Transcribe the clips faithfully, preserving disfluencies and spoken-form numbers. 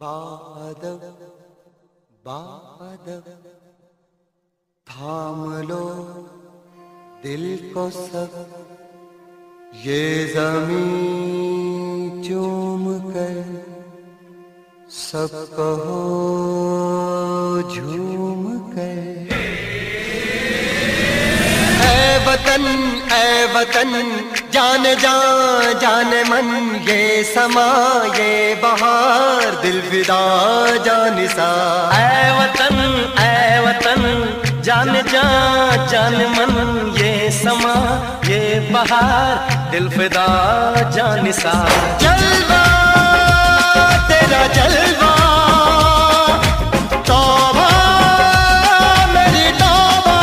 बादल बादल थाम लो दिल को सब, ये ज़मीं चूम कर सब कहो झूम कर। ऐ वतन ऐ वतन जान जा जान मन, ये समा ये बहार दिल फिदा जानिसा। ऐ वतन ऐ वतन जान जा जान मन, ये समा ये बहार दिल फिदा जानिसा। जलवा तेरा जलवा तौबा मेरी तौबा,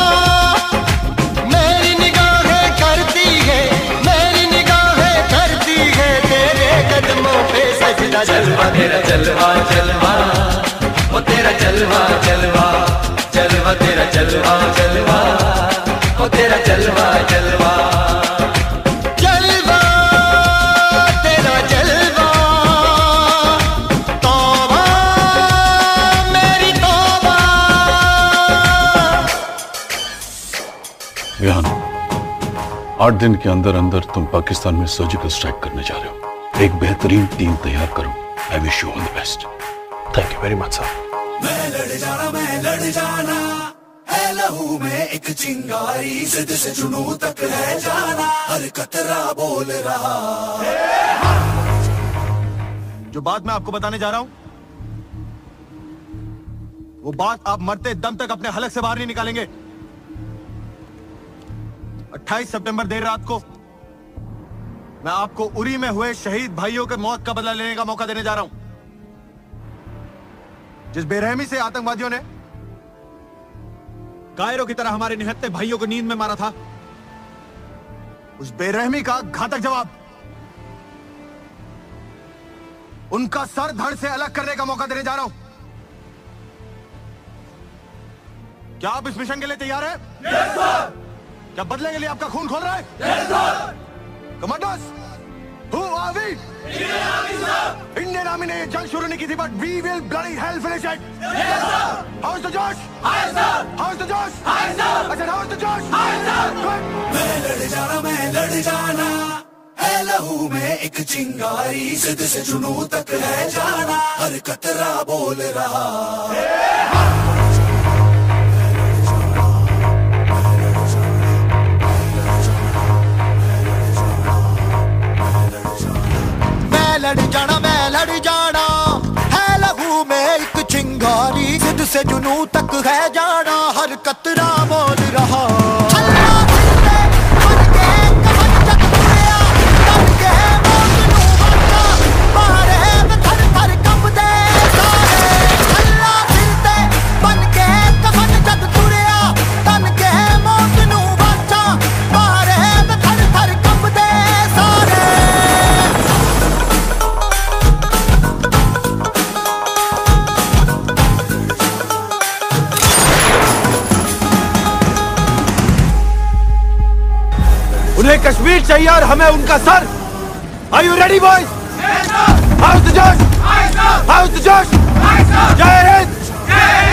मेरी निगाहें करती है मेरी निगाहें करती है तेरे कदमों पे सजदा। जलवा तेरा जलवा जलवा वो तेरा जलवा जलवा, जलवा तेरा जलवा जलवा वो तेरा जलवा जलवा। जलवा तेरा जलवा तौबा मेरी तौबा। विहान, आठ दिन के अंदर अंदर तुम पाकिस्तान में सर्जिकल स्ट्राइक करने जा रहे हो। एक बेहतरीन टीम तैयार करो। I wish you all the best. Thank you very much sir. मैं लड़ जाना मैं लड़ जाना है लहू में एक चिंगारी, जिद से जुनू तक है जाना, हर कतरा बोल रहा। जो बात मैं आपको बताने जा रहा हूं, वो बात आप मरते दम तक अपने हलक से बाहर नहीं निकालेंगे। अट्ठाईस सितंबर देर रात को मैं आपको उरी में हुए शहीद भाइयों के मौत का बदला लेने का मौका देने जा रहा हूं। जिस बेरहमी से आतंकवादियों ने कायरों की तरह हमारे निहत्ते भाइयों को नींद में मारा था, उस बेरहमी का घातक जवाब उनका सर धड़ से अलग करने का मौका देने जा रहा हूं। क्या आप इस मिशन के लिए तैयार हैं? Yes sir. क्या बदले के लिए आपका खून खोल रहा है? Yes sir. Commanders, who are we? Indian army sir. Indian army ने जंग शुरू नहीं की थी, but we will bloody hell finish it. Yes sir. How is the जोश? High sir. How is the जोश? High sir. अच्छा, हाउ इज द जोश? High sir. मैं लड़ जाना मैं लड़ जाना है लहू में एक चिंगारी, जिद से जुनू तक है जाना, हर कतरा बोल रहा। लड़ जाना मैं लड़ जाना है लहू में एक चिंगारी, जिद से जुनू तक है जाना, हर कतरा बोल रहा। उन्हें कश्मीर चाहिए और हमें उनका sir. Are you ready, boys? Yes, sir. How's the Josh? Hi, sir. How's the Josh? Hi, sir. जय हिंद।